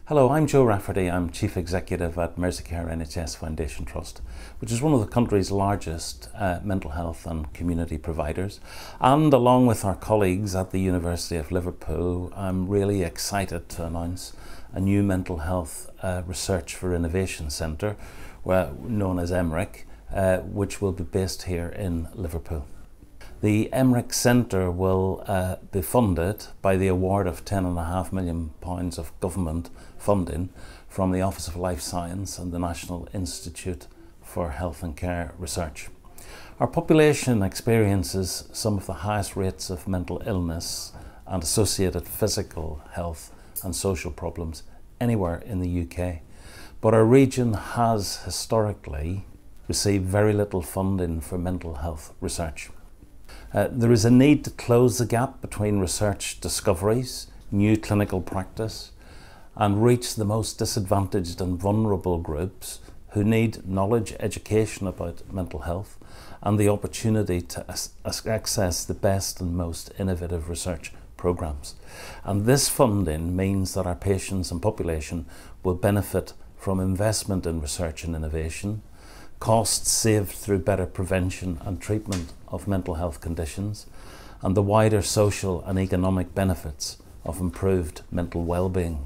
Hello, I'm Joe Rafferty. I'm Chief Executive at Mersey NHS Foundation Trust, which is one of the country's largest mental health and community providers. And along with our colleagues at the University of Liverpool, I'm really excited to announce a new mental health research for innovation centre, known as MRIC, which will be based here in Liverpool. The MRIC Centre will be funded by the award of £10.5 million of government funding from the Office of Life Science and the National Institute for Health and Care Research. Our population experiences some of the highest rates of mental illness and associated physical health and social problems anywhere in the UK. But our region has historically received very little funding for mental health research. There is a need to close the gap between research discoveries, new clinical practice, and reach the most disadvantaged and vulnerable groups who need knowledge, education about mental health, and the opportunity to access the best and most innovative research programs. And this funding means that our patients and population will benefit from investment in research and innovation, costs saved through better prevention and treatment of mental health conditions, and the wider social and economic benefits of improved mental well-being.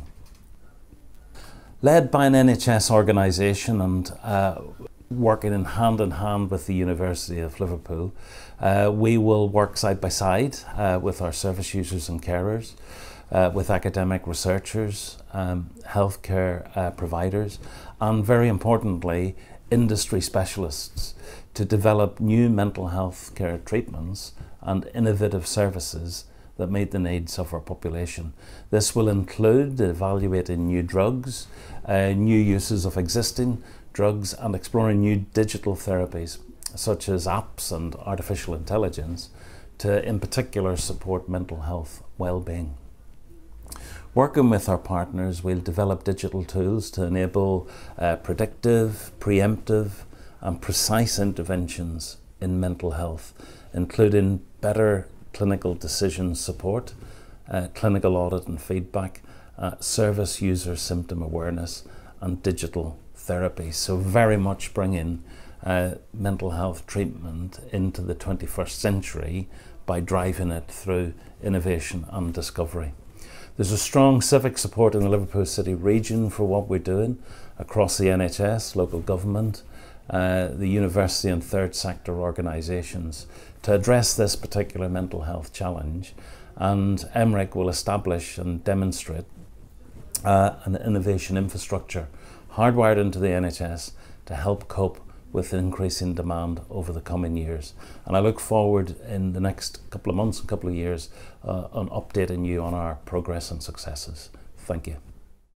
Led by an NHS organisation and working in hand with the University of Liverpool, we will work side by side with our service users and carers, with academic researchers, healthcare providers, and very importantly, industry specialists to develop new mental health care treatments and innovative services that meet the needs of our population. This will include evaluating new drugs, new uses of existing drugs, and exploring new digital therapies such as apps and artificial intelligence to in particular support mental health well-being. Working with our partners, we'll develop digital tools to enable predictive, preemptive and precise interventions in mental health, including better clinical decision support, clinical audit and feedback, service user symptom awareness and digital therapy. So very much bringing mental health treatment into the 21st century by driving it through innovation and discovery. There's a strong civic support in the Liverpool City region for what we're doing across the NHS, local government, the university and third sector organisations to address this particular mental health challenge, and MRIC will establish and demonstrate an innovation infrastructure hardwired into the NHS to help cope with increasing demand over the coming years. And I look forward in the next couple of months and couple of years on updating you on our progress and successes. Thank you.